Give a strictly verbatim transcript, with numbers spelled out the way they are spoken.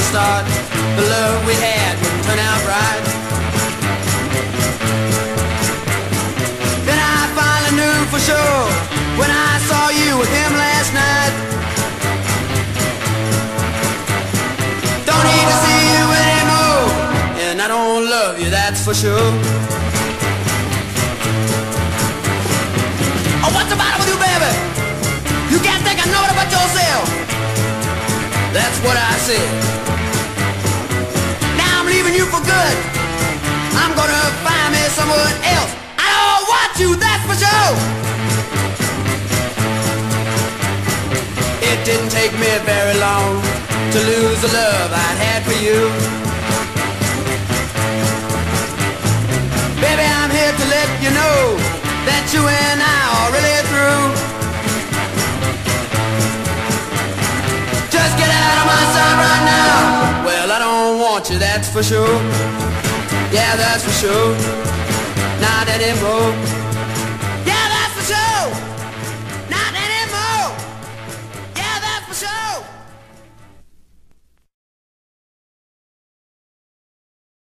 start, the love we had wouldn't turn out right. Then I finally knew for sure when I saw you with him last night. Don't need to see you anymore, and I don't love you, that's for sure. Oh, what's the matter with you, baby? You can't think I know it about yourself. That's what I said. Now I'm leaving you for good. I'm gonna find me someone else. I don't want you, that's for sure. It didn't take me very long to lose the love I'd had for you. Baby, I'm here to let you know that you and I are really through. Just get out of my sight right now. Well, I don't want you, that's for sure. Yeah, that's for sure. Not anymore. Yeah, that's for sure.